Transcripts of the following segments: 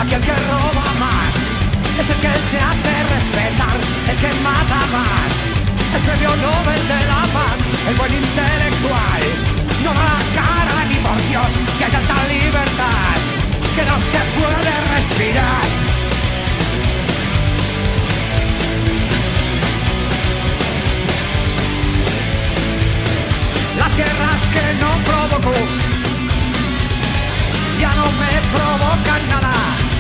Aquí el que roba más es el que se hace respetar, el que mata más es premio Nobel de la Paz, el buen intelectual no da la cara ni por Dios que hay tanta libertad que no se puede respirar. Las guerras que no provocó ya no me provocan nada,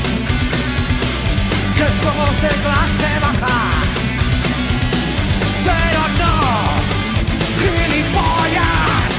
que somos de clase baja, pero no, gilipollas.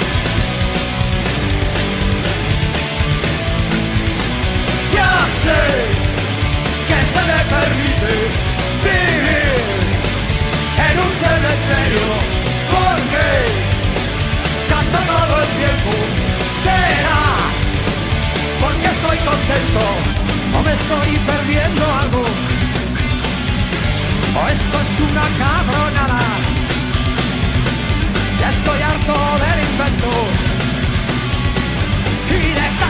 Ya sé que se me permite vivir en un cementerio, porque canto todo el tiempo. Será porque estoy contento o me estoy perdiendo algo, o esto es una cabronada. Ya estoy harto del invento y de